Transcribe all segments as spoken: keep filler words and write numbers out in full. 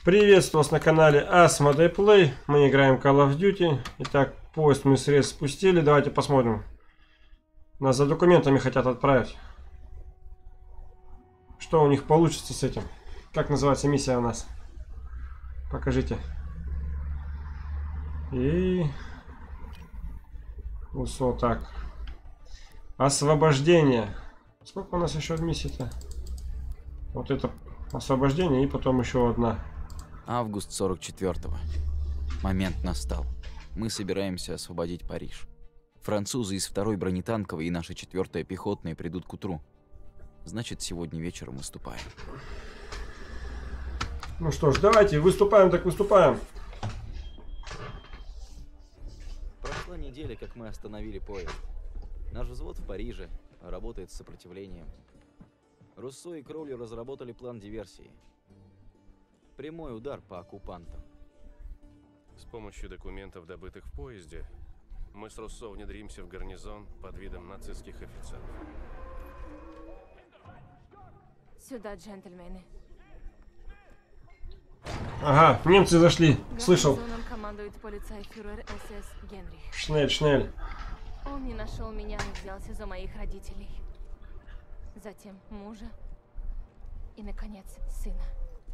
Приветствую вас на канале Asmodee Play. Мы играем Call of Duty. Итак, поезд мы срез спустили. Давайте посмотрим. Нас за документами хотят отправить. Что у них получится с этим? Как называется миссия у нас? Покажите. И... Усо, так. Освобождение. Сколько у нас еще миссий-то? Вот это освобождение и потом еще одна. Август сорок четвёртого. Момент настал. Мы собираемся освободить Париж. Французы из второй бронетанковой и наша четвёртая пехотная придут к утру. Значит, сегодня вечером выступаем. Ну что ж, давайте, выступаем так выступаем. Прошла неделя, как мы остановили поезд. Наш взвод в Париже работает с сопротивлением. Руссо и Кроули разработали план диверсии. Прямой удар по оккупантам. С помощью документов, добытых в поезде, мы с Руссо внедримся в гарнизон под видом нацистских офицеров. Сюда, джентльмены. Ага, немцы зашли. Слышал. Гарнизоном командует полицейфюрер эс эс Генрих. Шнель, шнель. Он не нашел меня и взялся за моих родителей. Затем мужа. И, наконец, сына.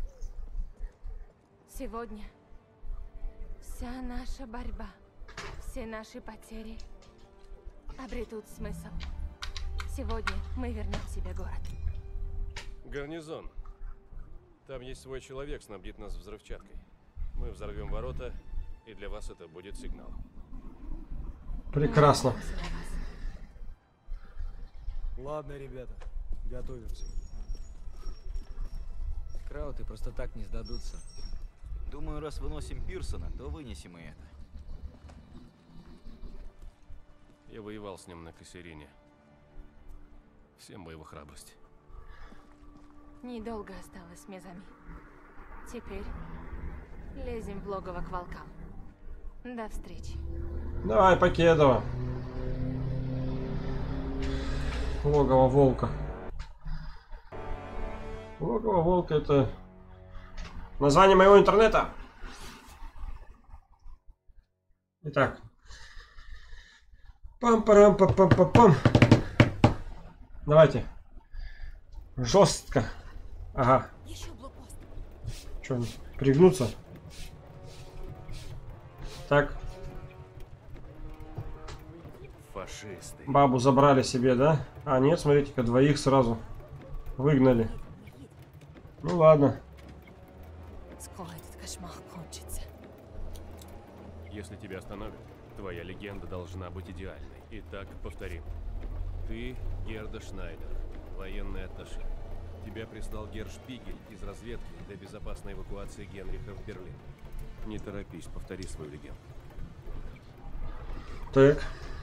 Сегодня вся наша борьба, все наши потери обретут смысл. Сегодня мы вернем себе город. Гарнизон. Там есть свой человек, снабдит нас взрывчаткой. Мы взорвем ворота, и для вас это будет сигнал. Прекрасно. Ладно, ребята, готовимся. Крауты просто так не сдадутся. Думаю, раз выносим Пирсона, то вынесем и это. Я воевал с ним на Кассерине. Всем бы его храбрость. Недолго осталось, Мезами. Теперь лезем в логово к волкам. До встречи. Давай, Покедова. Логово волка. Логово волка — это название моего интернета. Итак. Пам-парам-пам-пам-пам. Давайте. Жестко. Ага. Что, пригнуться? Так. Фашисты. Бабу забрали себе, да? А, нет, смотрите-ка, двоих сразу выгнали. Ну ладно. Скоро этот кошмар кончится. Если тебя остановят, твоя легенда должна быть идеальной. Итак, повторим. Ты Герда Шнайдер, военный атташе. Тебя прислал Герр Шпигель из разведки для безопасной эвакуации Генриха в Берлин. Не торопись, повтори свою легенду. Так.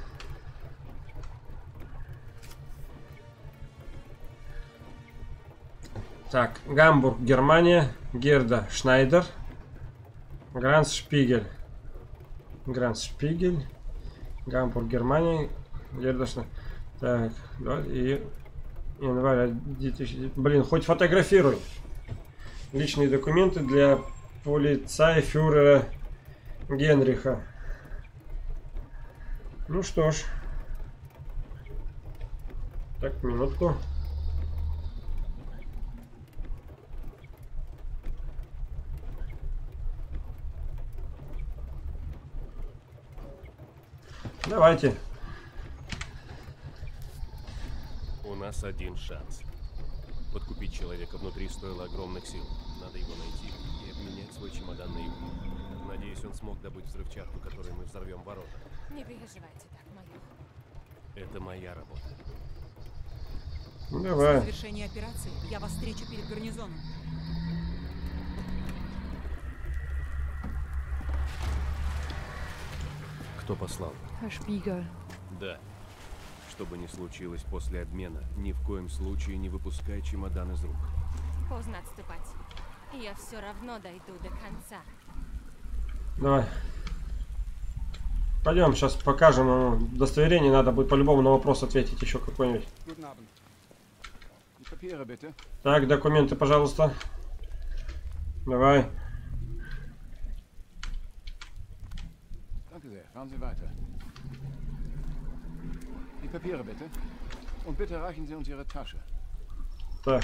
Так, Гамбург, Германия, Герда Шнайдер, Гранц Шпигель. Гранц Шпигель, Гамбург, Германия, Герда Шнайдер. Так, да, и январь две тысячи... Блин, хоть фотографируй. Личные документы для полицейфюрера Генриха. Ну что ж. Так, минутку. Давайте. У нас один шанс. Подкупить человека внутри стоило огромных сил. Надо его найти и обменять свой чемодан на его. Надеюсь, он смог добыть взрывчатку, которой мы взорвем ворота. Не переживайте так, майор. Это моя работа. Ну, После давай. завершения операции я вас встречу перед гарнизоном. Кто послал? Шпигель. Да. Что бы ни случилось после обмена, ни в коем случае не выпускай чемодан из рук. Поздно отступать. Я все равно дойду до конца. Давай. Пойдем, сейчас покажем ему удостоверение. Надо будет по-любому на вопрос ответить еще какой-нибудь. Так, документы, пожалуйста. Давай. Fahren Sie weiter. Die Papiere bitte. Und bitte reichen Sie uns Ihre Tasche. Так.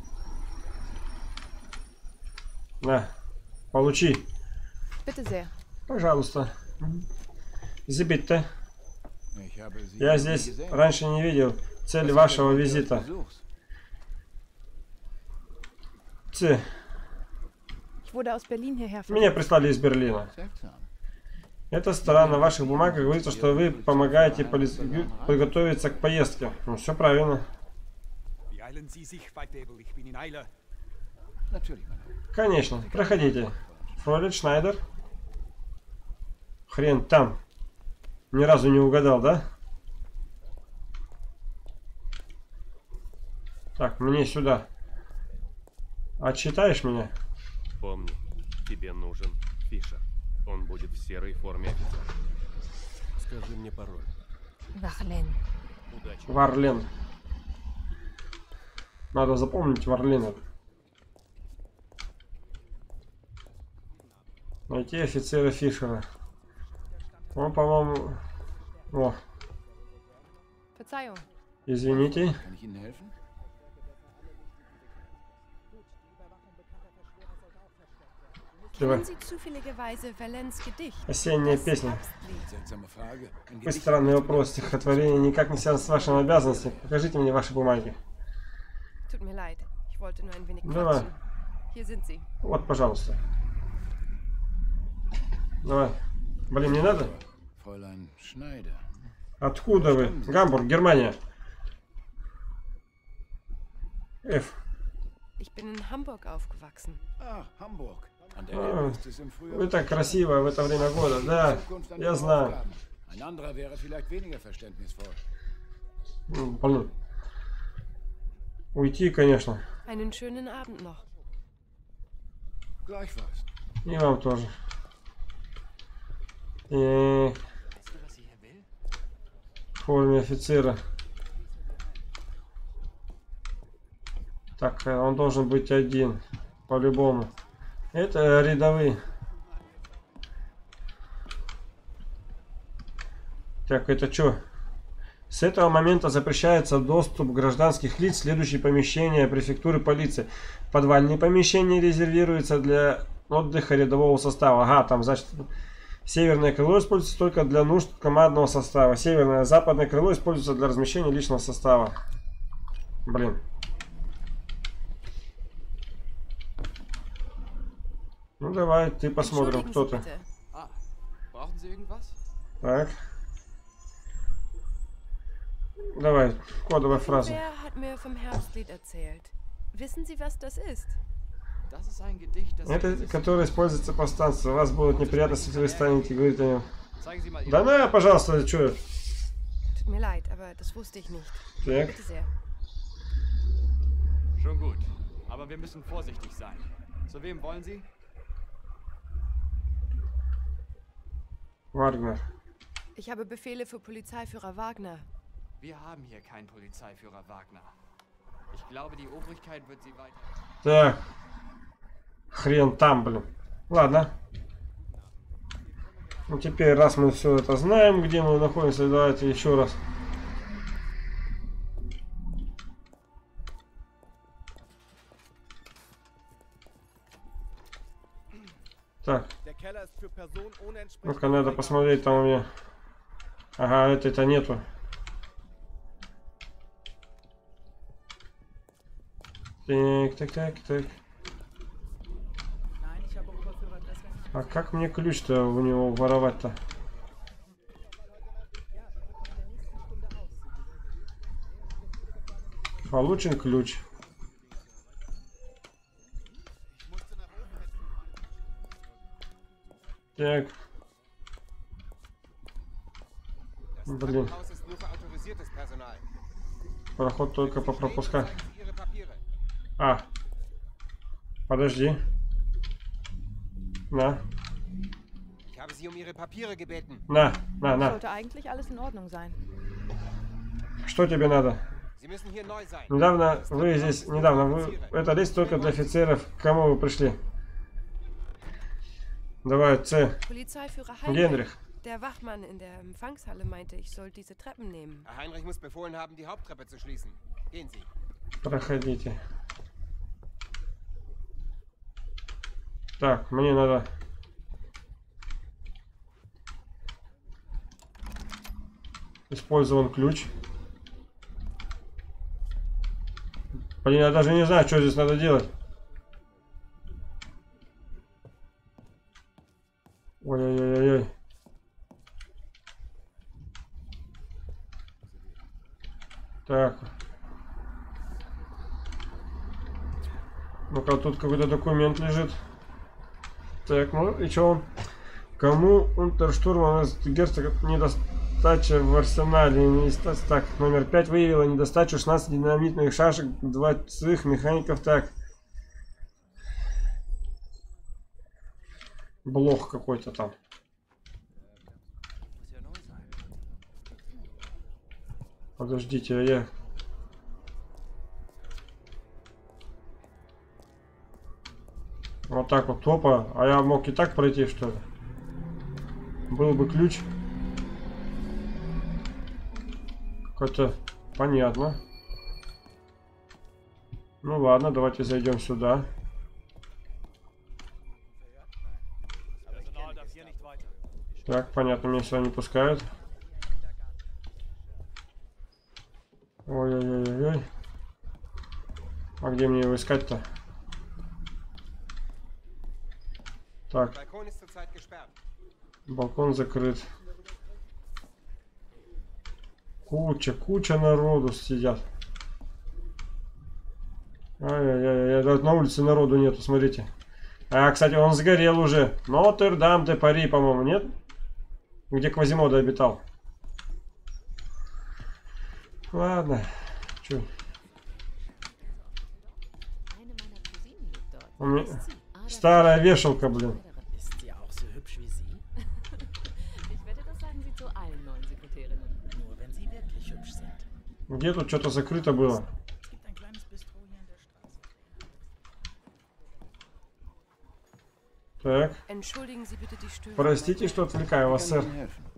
На, получи. Bitte sehr. Пожалуйста. Зибитте. Ich habe Sie Я nie здесь gesehen. раньше не видел цели Was ist вашего der Grund визита. Ihres Besuchs? Ц. Ich wurde aus Berlin hierher Меня versetzt. прислали из Берлина. Seltsam. Это странно. В ваших бумагах говорится, что вы помогаете поли- подготовиться к поездке. Ну, все правильно. Beeilen Sie sich, Feitdebel. Ich bin in Eile. Natürlich, mein Herr. Конечно. Проходите. Фролит Шнайдер. Хрен там. Ни разу не угадал, да? Так, мне сюда. Отчитаешь меня? Помни, тебе нужен Фишер. Он будет в серой форме офицера. Скажи мне пароль. Варлен. Удачи. Варлен. Надо запомнить Варлена. Найти офицера Фишера. Он, по-моему... О, Verzeihung. извините. Kann ich Ihnen helfen? Давай. Kennen Sie zufälligerweise Valenz Gedicht? Осенняя Das песня. Herbstlied. Seltsame Frage. Ein Какой Gedicht. странный вопрос. Стихотворение никак не связано с вашими обязанностями. Покажите мне ваши бумаги. Tut mir leid. Ich wollte nur ein wenig Давай. quatschen. Hier sind sie. Вот, пожалуйста. Давай. Блин, не надо? Fräulein Schneider. Откуда вы? Гамбург, Германия. F. Ich bin in Hamburg aufgewachsen. Ah, Hamburg. An der Ah, Elbe ist es im Frühjahr. Вы так красиво в это время года. Да, Zukunft an я Ihre знаю. Aufgaben. Ein anderer wäre vielleicht weniger verständnisvoll. М, Блин. Уйти, конечно. Einen schönen Abend noch. Gleichfalls. И вам тоже. И в форме офицера. Так, э, он должен быть один. По-любому. Это рядовые. Так, это что? С этого момента запрещается доступ гражданских лиц в следующие помещения префектуры полиции. Подвальные помещения резервируются для отдыха рядового состава. Ага, там, значит, северное крыло используется только для нужд командного состава. Северное, западное крыло используется для размещения личного состава. Блин. Ну давай, ты посмотрим, Entschuldigen кто Sie ты. bitte. Ah, brauchen Sie irgendwas? Так. Давай, кодовая фраза. Wer hat mir vom Herbstlied erzählt? Wissen Sie, was das ist? Das ist ein Gedicht, das... Это, которое используется повстанцем. У вас будут неприятности, если вы станете говорить о нем. Zeigen Sie mal Ihre... Да на, пожалуйста, что? Tut mir leid, aber das wusste ich nicht. Так. Bitte sehr. Schon gut. Aber wir müssen vorsichtig sein. Zu wem wollen Sie? Вагнер. Ich habe Befehle für Polizeiführer Wagner. Wir haben hier keinen Polizeiführer Wagner. Ich glaube, die Obrigkeit wird Sie weiter... Так. Хрен там, блин. Ладно. Ну теперь, раз мы все это знаем, где мы находимся, давайте еще раз. Так. Ну-ка, надо посмотреть, там у меня... Ага, это-то нету. Так, так, так, так. А как мне ключ-то у него воровать-то? Получен ключ. Так. Блин. Проход только по пропускам. А. Подожди. На. На, на, на. Sollte eigentlich alles in Ordnung sein. Что тебе надо? Недавно вы здесь, недавно вы, это лист только для офицеров. К кому вы пришли? Давай, С. Polizeiführer Heinrich. Генрих. Der Wachmann in der Empfangshalle meinte, ich soll diese Treppen nehmen. Herr Heinrich muss befohlen haben, die Haupttreppe zu schließen. Gehen Sie. Проходите. Так, мне надо... Использован ключ. Блин, я даже не знаю, что здесь надо делать. Ой-ой-ой-ой. Так. Ну-ка, тут какой-то документ лежит. Так, ну и что? Кому унтерштурман герцога недостача в арсенале? Недостача. Так, номер пять выявила недостачу шестнадцати динамитных шашек, двадцать механиков. Так. Блох какой-то там. Подождите, а я... Вот так вот, топа. А я мог и так пройти, что ли? Был бы ключ. Какой-то... Понятно. Ну ладно, давайте зайдем сюда. Так, понятно, меня сюда не пускают. Ой-ой-ой-ой. А где мне его искать-то? Так. Балкон закрыт. Куча, куча народу сидят. Ай-яй-яй, даже на улице народу нету, смотрите. А, кстати, он сгорел уже. Нотр-Дам-де-Пари, по-моему, нет? Где Квазимода обитал. Ладно. Чё? У меня... Старая вешалка, блин. Где тут что-то закрыто было? Так. Простите, что отвлекаю вас, сэр.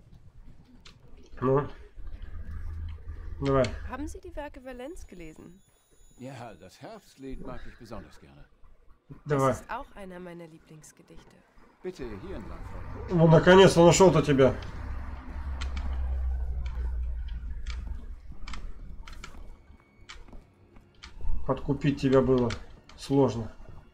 Ну. Давай. Haben Sie die Werke Valenz gelesen? Ja, das Herbstlied mag ich besonders gerne. Давай. Das ist auch einer meiner Lieblingsgedichte. Bitte hier entlang. Ну, наконец-то нашел-то тебя. Подкупить тебя было сложно.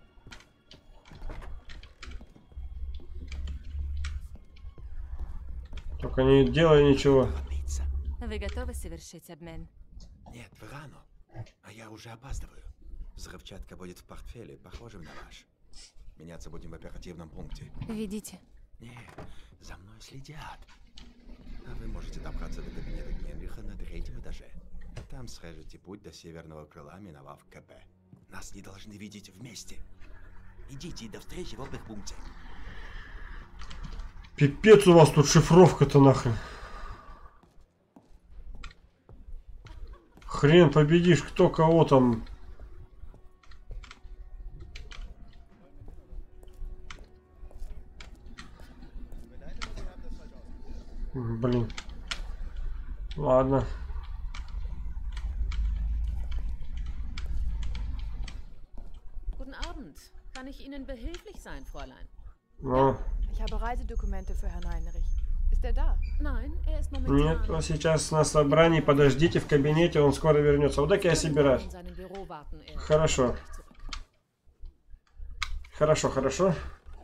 Только не делай ничего. Вы готовы совершить обмен? Нет, вы рано. А я уже опаздываю. Взрывчатка будет в портфеле, похожем на ваш. Меняться будем в оперативном пункте. Ведите. Нет, за мной следят. А вы можете добраться до кабинета Генриха на третьем этаже. Там срежете путь до северного крыла, миновав КП. Нас не должны видеть вместе. Идите до встречи в отдых-пункте. Пипец у вас тут шифровка-то нахрен. Хрен победишь, кто кого там. Блин. Ладно. Guten Abend. Kann ich Ihnen behilflich sein, Fräulein? No. Ich habe Reisedokumente für Herrn Heinrich. Ist er da? Nein, er ist momentan... Нет, он сейчас на собрании. Подождите в кабинете, он скоро вернется. Вот так я собираюсь. Хорошо. Хорошо, хорошо.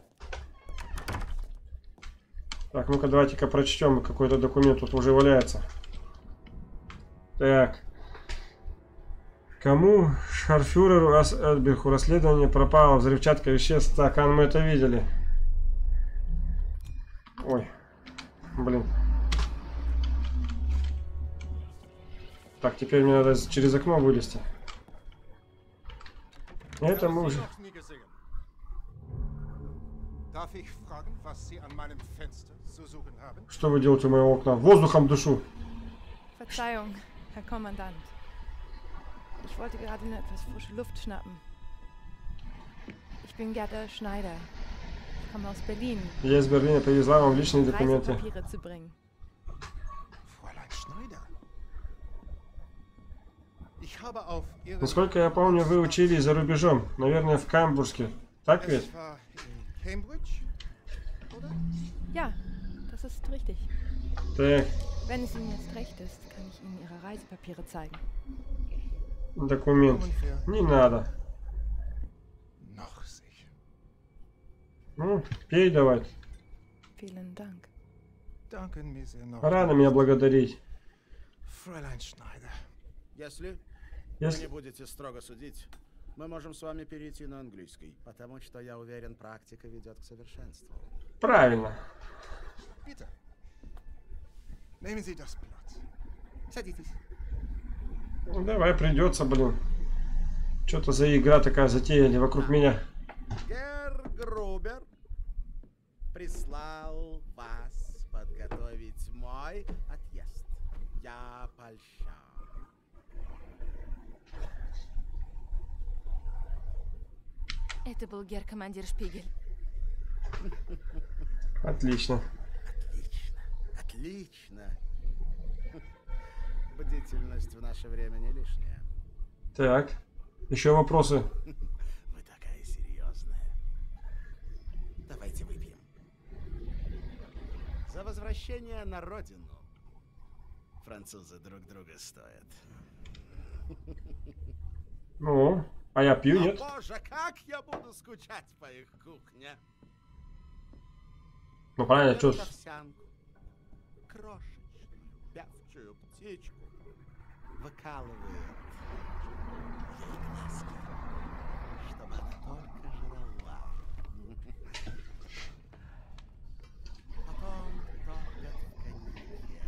Так, ну-ка давайте-ка прочтем. Какой-то документ тут уже валяется. Так. Кому шарфюреру Эдберху расследование пропало взрывчатка веществ? Так, а мы это видели. Ой. Блин. Так, теперь мне надо через окно вылезти. Это мы уже... Что вы делаете у моего окна? Воздухом дышу. Verzeihung, Herr Kommandant. Ich wollte gerade nur etwas frische Luft schnappen. Ich bin Gerda Schneider. Ich komme aus Berlin. Я из Берлина привезла вам личные документы. Reisepapiere zu bringen. Fräulein Schneider. Ich habe auf Ihre... Насколько я помню, вы учились за рубежом. Наверное, в Камбурге. Так ведь? Es war in Cambridge, oder? Ja, das ist richtig. Так, Wenn es Ihnen jetzt recht ist, kann ich Ihnen Ihre Reisepapiere zeigen. документ. Не надо. Noch sicher. Ну, пей давай. Vielen Dank. Danken mir sehr noch. Рано меня благодарить. Fräulein Schneider. Если Если- вы не будете строго судить, мы можем с вами перейти на английский, потому что, я уверен, практика ведет к совершенству. Правильно. Bitte. Nehmen Sie das Blatt. Садитесь. Ну, давай, придется, блин. Что-то за игра такая затеяли вокруг меня. Герр Грубер прислал вас подготовить мой отъезд. Я польщен. Это был гер-командир Шпигель. Отлично. Отлично. Бдительность в наше время не лишняя. Так, еще вопросы. Вы такая серьезная. Давайте выпьем. За возвращение на родину. Французы друг друга стоят. Ну, а я пью, О, нет? боже, как я буду скучать по их кухне. Ну, правильно, что... Берут овсянку, крошечную, певчую птичку, выкалывают ей глазки, чтобы она только жрала. Потом топят в коньяке.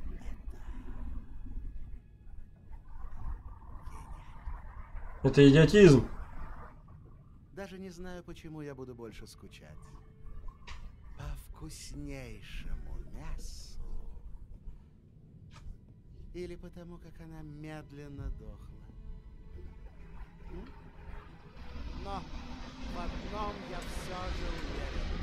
Это идиотизм. Даже не знаю, почему я буду больше скучать. По вкуснейшему мясу. Или потому, как она медленно дохла. М? Но в одном я все же уверен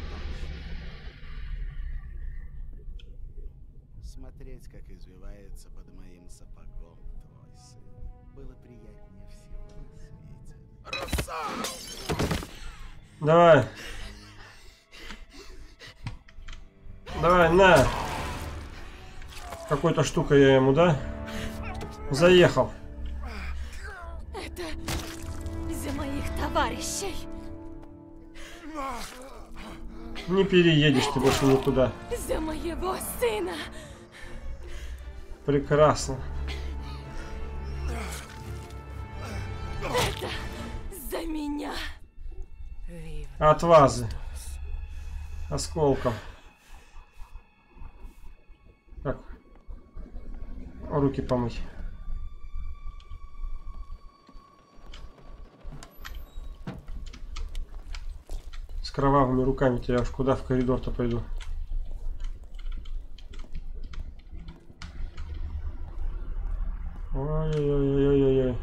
точно. Смотреть, как извивается под моим сапогом твой сын, было приятнее всего на свете. Руссо! Давай. Давай, на. Какой-то штукой я ему, да? Заехал. Это за моих товарищей. Не переедешь ты больше никуда. За моего сына. Прекрасно. Это за меня. От вазы. Осколком. Так. Руки помыть. С кровавыми руками-то я уж куда в коридор-то пойду. Ой-ой-ой-ой-ой-ой.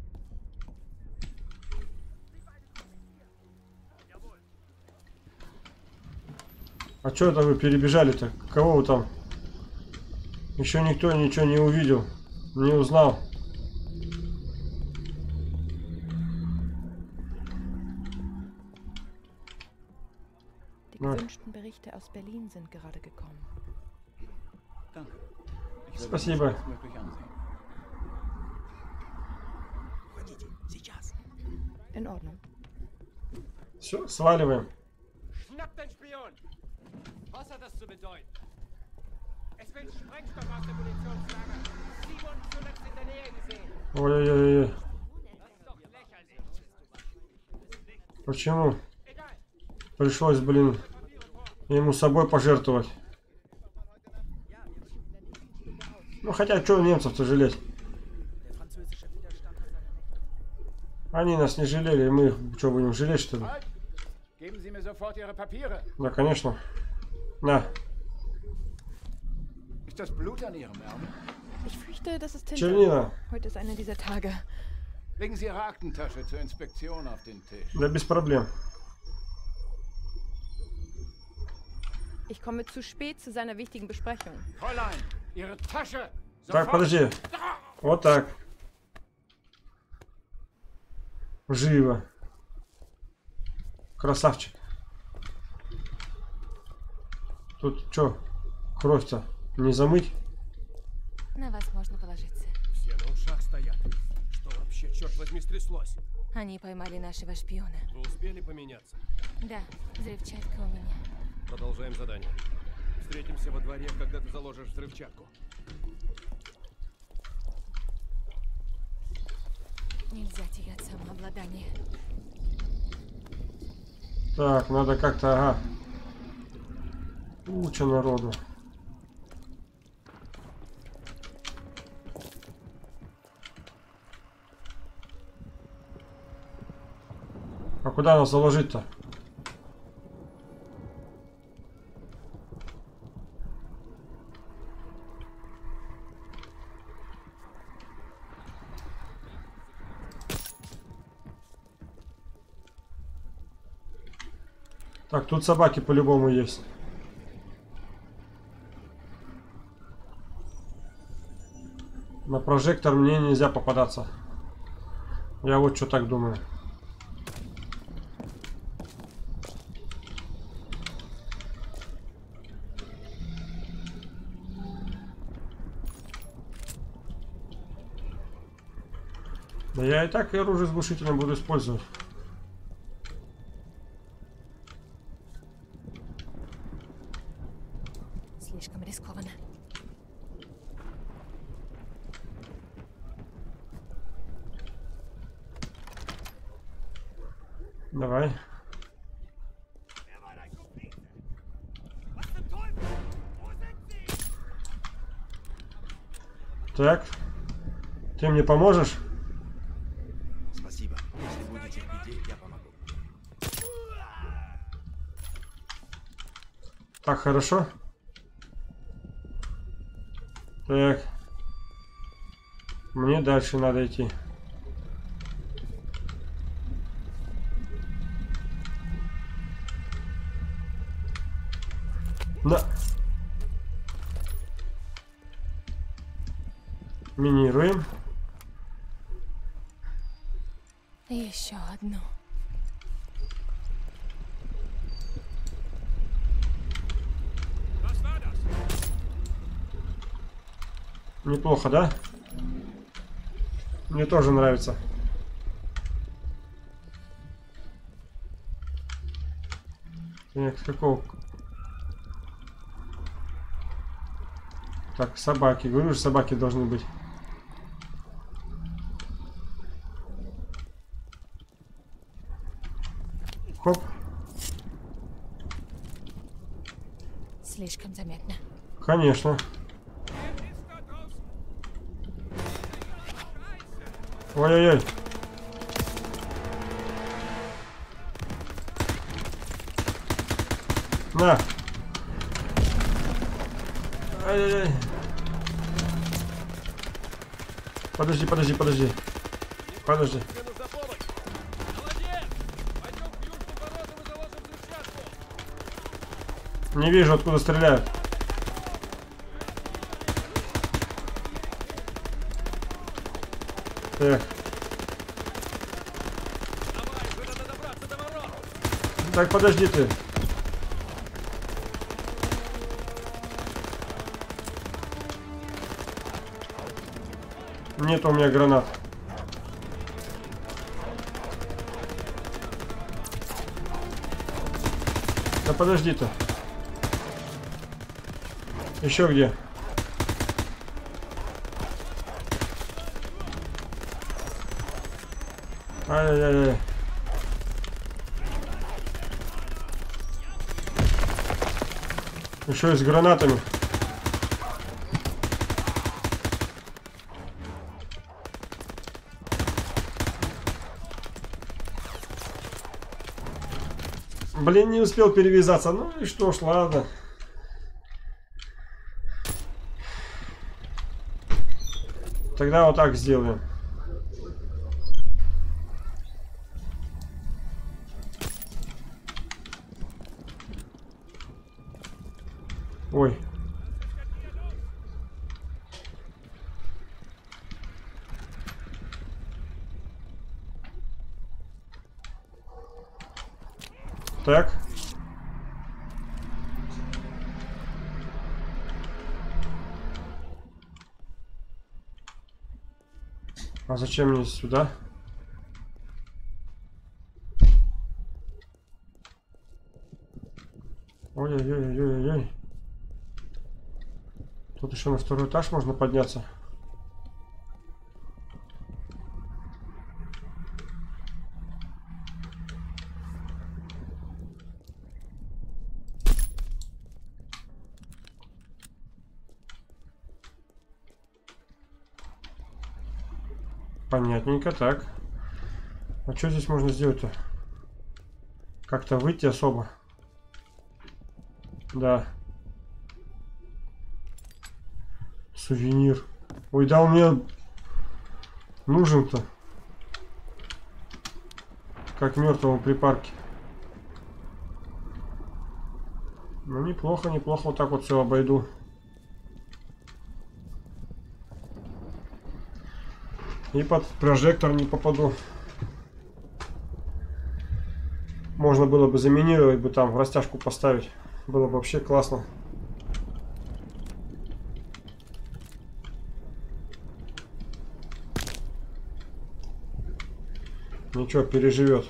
А что это вы перебежали-то? Кого вы там? Еще никто ничего не увидел, не узнал. Die gewünschten Berichte aus Berlin sind gerade gekommen. Danke. Спасибо. In Ordnung. Все, сваливаем. Schnapp den Spion! Was hat das zu bedeuten? Es will Sprengstoff aus dem Munitionslager. Simon zuletzt in der Nähe gesehen. Ой-ой-ой. Das ist doch lächerlich. Почему? Пришлось, блин, ему собой пожертвовать. Ну хотя, что немцев-то жалеть? Они нас не жалели, мы их что, будем жалеть, что ли? Geben Sie mir sofort Ihre Papiere. Да, конечно. На. Ist das Blut an Ihrem Ärmel? Ich fürchte, das ist Tinte. Чернила. Heute ist einer dieser Tage. Legen Sie Ihre Aktentasche zur Inspektion auf den Tisch. Да без проблем. Ich komme zu spät zu seiner wichtigen Besprechung. Fräulein, Ihre Tasche! Так, подожди. Вот так. Живо. Красавчик. Тут что? Кровь-то не замыть? На вас можно положиться. Все на ушах стоят. Что вообще, черт возьми, стряслось? Они поймали нашего шпиона. Вы успели поменяться? Да, взрывчатка у меня. Продолжаем задание. Встретимся во дворе, когда ты заложишь взрывчатку. Нельзя терять самообладание. Так, надо как-то, ага. Куча народу. А куда нас заложить-то? Так, тут собаки по-любому есть. На прожектор мне нельзя попадаться. Я вот что так думаю. Да я и так и оружие с глушителем буду использовать. Слишком рискованно. Давай. Так. Ты мне поможешь? Спасибо. Если будете в беде, я помогу. Так, хорошо. Так. Мне дальше надо идти. На. Минируем. Еще одну. Неплохо, да? Мне тоже нравится. Так, с какого? Так, собаки. Говорю же, собаки должны быть. Хоп. Слишком заметно. Конечно. Ой-ой-ой. На. Ай-яй-яй. Подожди, подожди, подожди. Подожди. Не вижу, откуда стреляют. Так. Так, подожди ты. Нет у меня гранат. Да подожди ты. Еще где? Ай-яй-яй. Еще и с гранатами. Блин, не успел перевязаться. Ну и что ж, ладно. Тогда вот так сделаем. Ой. Так. А зачем мне сюда? Ой-ой-ой-ой-ой. Тут еще на второй этаж можно подняться. Понятненько, так. А что здесь можно сделать-то? Как-то выйти особо. Да. Сувенир. Ой, да, он мне нужен-то. Как мертвому припарке. Ну, неплохо, неплохо. Вот так вот все обойду. И под прожектор не попаду. Можно было бы заминировать, бы там растяжку поставить. Было бы вообще классно. Ничего, переживет.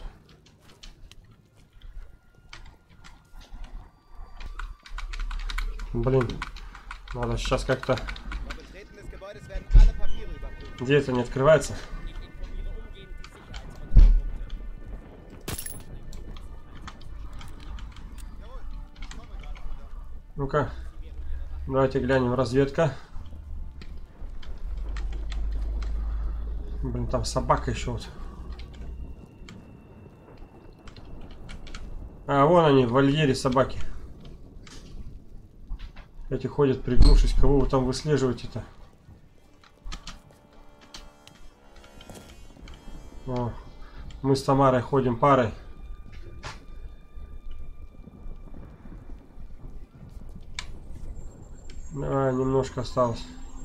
Блин, надо сейчас как-то... Где это не открывается? Ну-ка, давайте глянем. Разведка. Блин, там собака еще вот. А, вон они, в вольере собаки. Эти ходят, пригнувшись. Кого вы там выслеживаете-то? О, мы с Тамарой ходим парой. Давай, немножко осталось.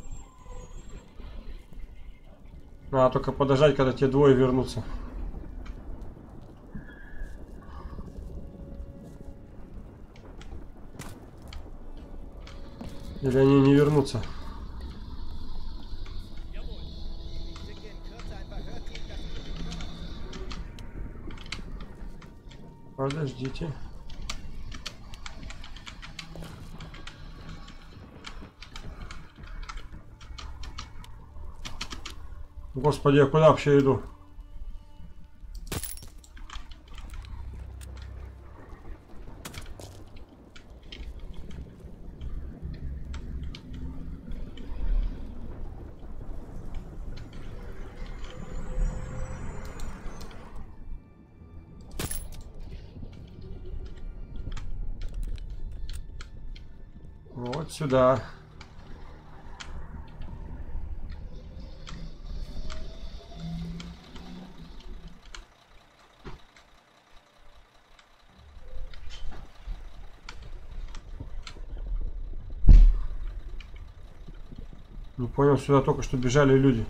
Надо только подождать, когда те двое вернутся. Или они не вернутся? Подождите. Господи, я куда вообще иду? Вот сюда. Не понял, сюда только что бежали люди.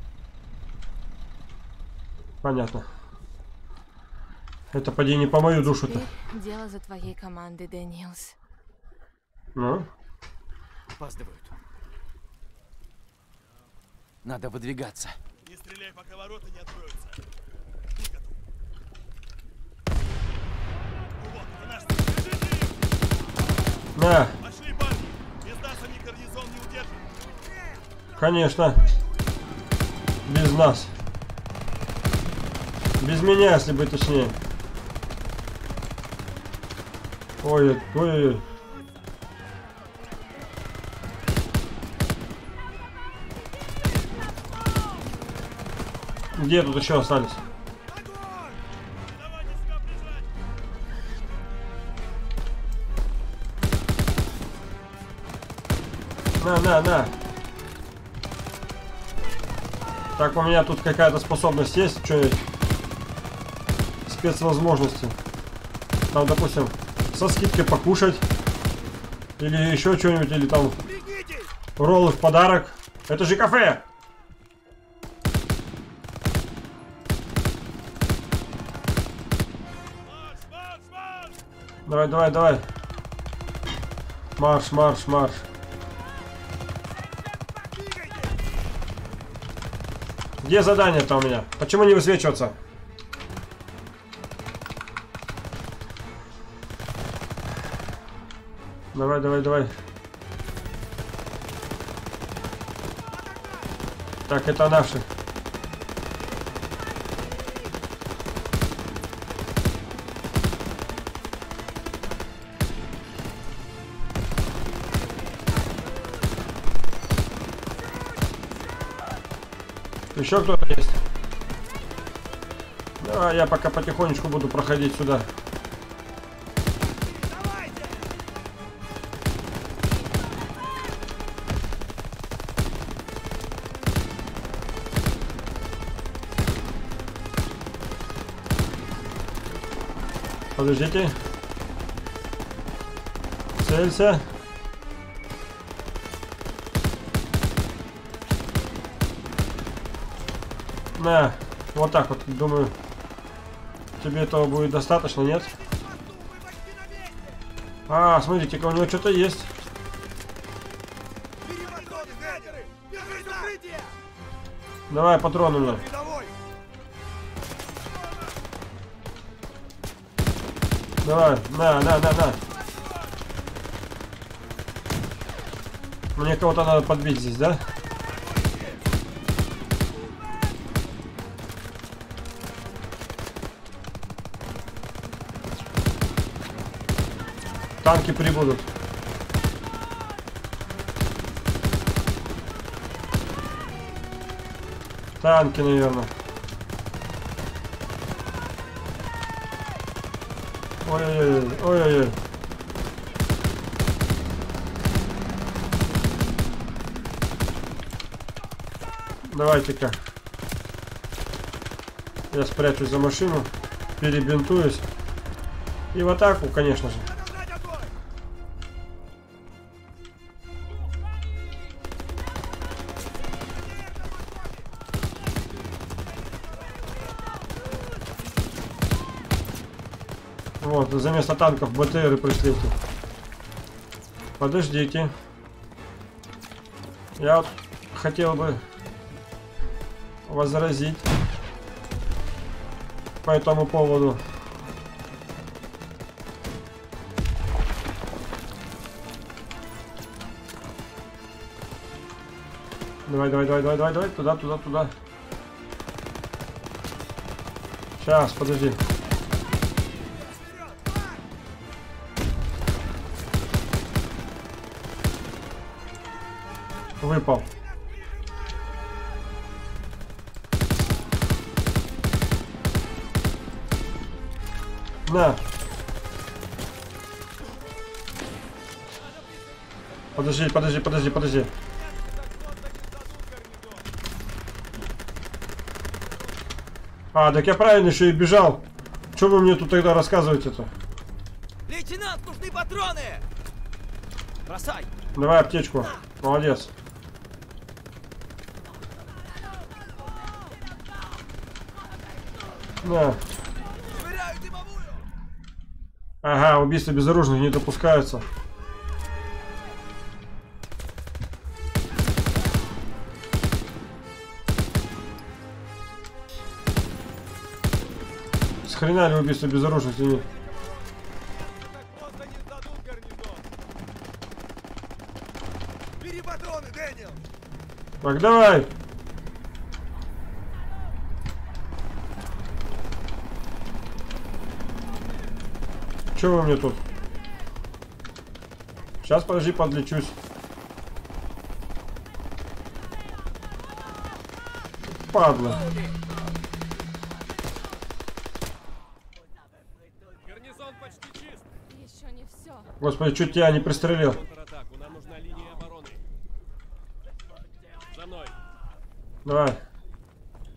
Понятно. Это поди не по мою душу-то. Дело за твоей командой, Дэниелс. Ну? Опаздывают. Надо выдвигаться. Не стреляй, пока ворота не откроются. На. Пошли, парни. Без нас они гарнизон не удержат. Конечно. Без нас. Без меня, если быть точнее. Ой, ой, ой. Где тут еще остались? На, на, на. Так, у меня тут какая-то способность есть, что-нибудь. Спецвозможности. Там, допустим, со скидкой покушать. Или еще что-нибудь, или там роллы в подарок. Это же кафе! Давай, давай, давай. Марш, марш, марш. Где задание-то у меня? Почему не высвечиваться? Давай, давай, давай. Так, это наши. Еще кто-то есть? Давай, я пока потихонечку буду проходить сюда. Подождите. Целься. На, вот так вот, думаю, тебе этого будет достаточно, нет? А, смотрите-ка, у него что-то есть. Давай, патроны мне. Давай, на, на, на, на. Мне кого-то надо подбить здесь, да? Танки прибудут. Танки, наверное. Ой-ой-ой, ой-ой-ой. Давайте-ка. Я спрячусь за машину, перебинтуюсь. И в атаку, конечно же. Вот, за место танков БТРы пришлите. Подождите. Я вот хотел бы возразить по этому поводу. Давай, давай, давай, давай, давай, давай, туда, туда, туда. Сейчас, подожди. Выпал. На. Подожди, подожди, подожди, подожди. А, так я правильно еще и бежал. Что вы мне тут тогда рассказываете-то? Лейтенант, нужны патроны! Бросай! Давай аптечку. Молодец. На. Ага, убийства безоружных не допускаются. С хрена ли убийство безоружных не? Так, давай. Че вы мне тут? Сейчас, подожди, подлечусь. Падла. Гарнизон почти чист. Еще не все. Господи, чуть тебя не пристрелил. Нам нужна линия обороны. За мной. Давай.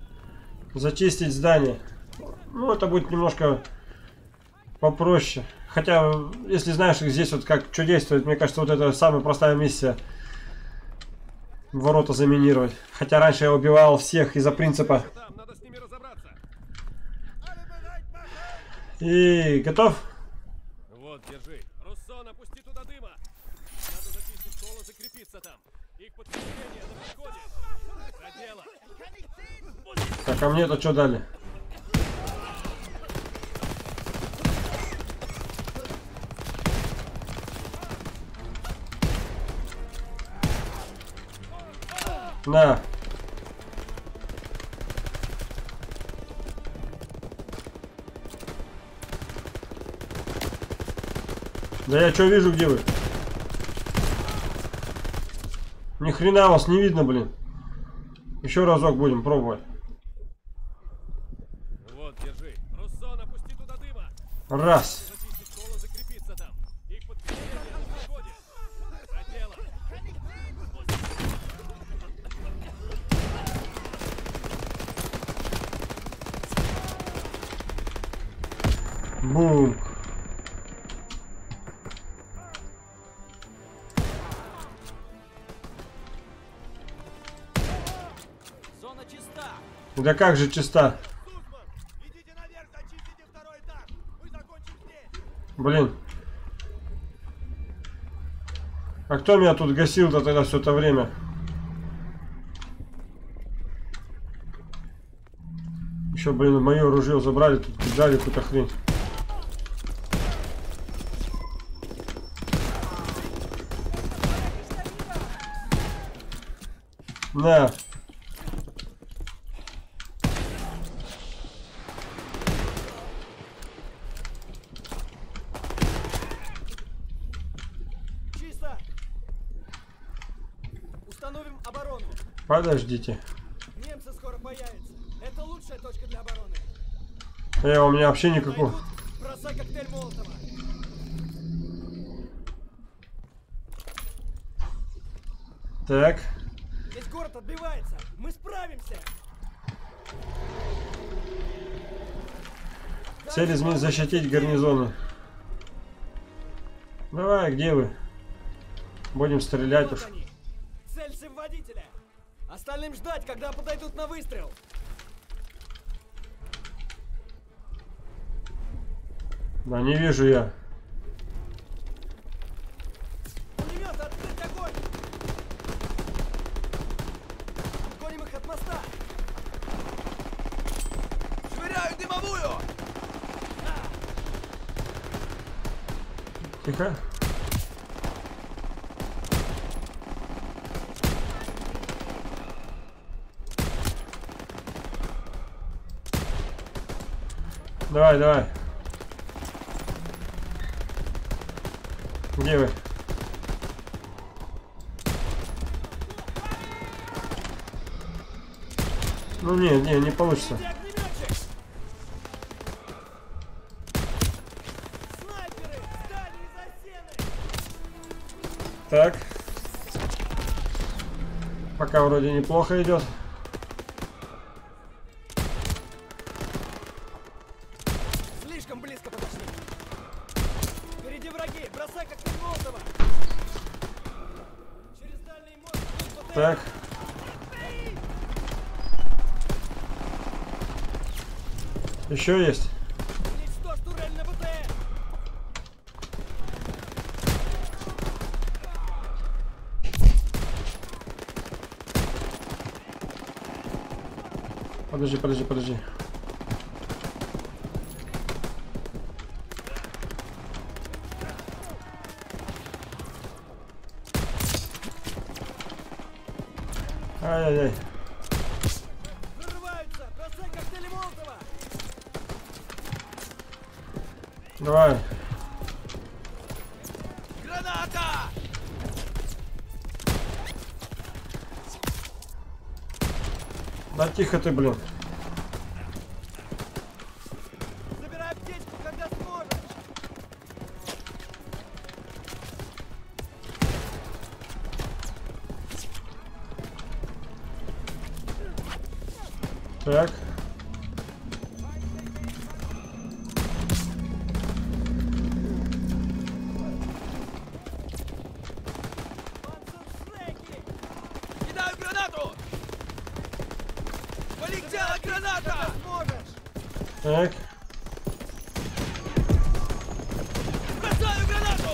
Зачистить здание. Ну, это будет немножко попроще. Хотя, если знаешь, здесь вот как что действует, мне кажется, вот это самая простая миссия. Ворота заминировать. Хотя раньше я убивал всех из-за принципа. И готов? Вот, держи. Руссо, напусти туда дыма. Надо зачистить школу, закрепиться там. Их подкрепление на подходе. За дело. Так, а мне-то что дали? На. Да я что вижу, где вы? Ни хрена вас не видно, блин. Еще разок будем пробовать. Вот, держи. Руссо, напусти туда дыма. Раз. Бум. Зона чиста. Да как же чиста? Блин. А кто меня тут гасил-то тогда все это время? Еще, блин, мое ружье забрали, тут дали какую-то хрень. На. Чисто. Установим оборону. Подождите. Немцы скоро появятся. Это лучшая точка для обороны. Э, у меня вообще никакого. Бросай коктейль Молотова. Так. Весь город отбивается. Мы справимся. Цель изменить, защитить гарнизоны. Давай, где вы? Будем стрелять Вот уж. они. Целься в водителя. Остальным ждать, когда подойдут на выстрел. Да не вижу я. Пулемет, открыть огонь! Гоним их от моста. Швыряю дымовую! Тихо. Давай, давай. Где вы? Ну не, не, не получится. Так. Пока вроде неплохо идет. Слишком близко подошли. Впереди враги. Бросай коктейль Молотова. Через дальний мост. Так. Еще есть. Уничтожь турель на БТР. Подожди, подожди, подожди. Ай-яй-яй. Прорываются. Бросай коктейли Молотова. Давай. Граната! Да тихо ты, блин. Забирай аптечку, когда сможешь. Так. Полетела граната! Так. Бросаю гранату!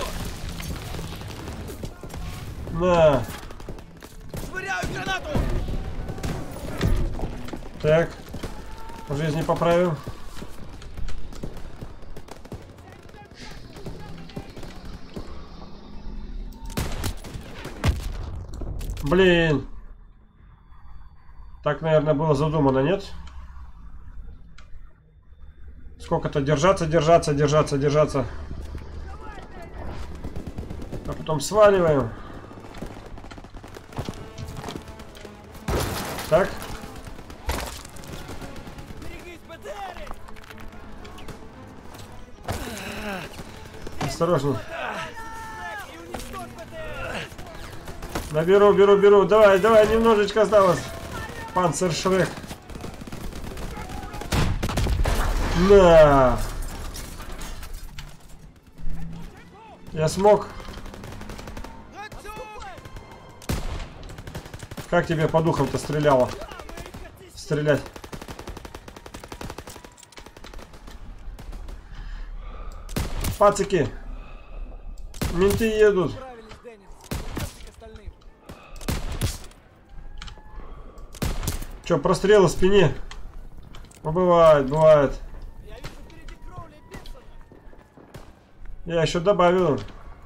На. Швыряю гранату! Так. Жизнь не поправил. Блин. Так, наверное, было задумано, нет? Сколько-то держаться, держаться, держаться, держаться. А потом сваливаем. Так. Осторожней. Да, беру, беру, беру. Давай, давай, немножечко осталось. Панцершрек. На. Я смог. Как тебе по духам-то стреляло? Стрелять. Пацики. Менты едут. Че, прострелы в спине? Ну, бывает, бывает. Я еще добавил.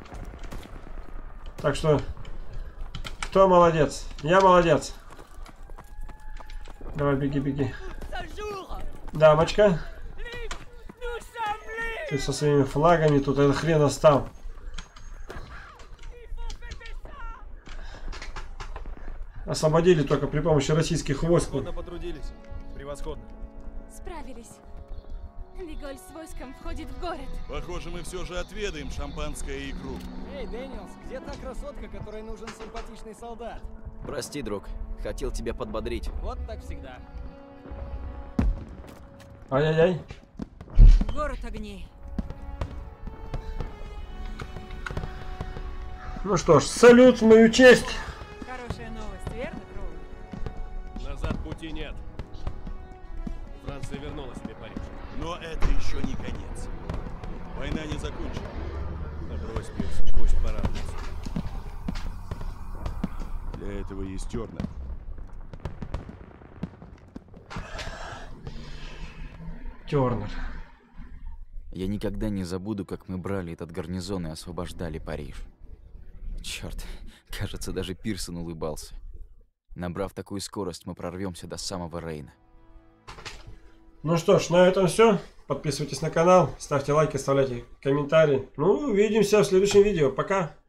Так что, кто молодец? Я молодец. Давай, беги, беги. Дамочка. Ты со своими флагами тут этот хрен остал. Освободили только при помощи российских войск. Превосходно потрудились. Превосходно. Справились. Леголь с войском входит в город. Похоже, мы все же отведаем шампанское и икру. Эй, Дэниелс, где та красотка, которой нужен симпатичный солдат? Прости, друг. Хотел тебя подбодрить. Вот так всегда. Ай-яй-яй. Город огней. Ну что ж, салют в мою честь. Хорошая новость, верно, Кроули? Назад пути нет. Франция вернула себе Париж. Но это еще не конец. Война не закончена. Да брось, Пирсон, пусть порадуется. Для этого есть Тернер. Тернер. Я никогда не забуду, как мы брали этот гарнизон и освобождали Париж. Черт, кажется, даже Пирсон улыбался. Набрав такую скорость, мы прорвемся до самого Рейна. Ну что ж, на этом все. Подписывайтесь на канал, ставьте лайки, оставляйте комментарии. Ну, увидимся в следующем видео. Пока!